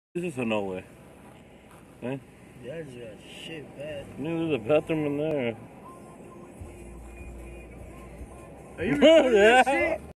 This is a no way. Eh? That's just shit bad. There's a bathroom in there. Are you recording that Yeah. shit?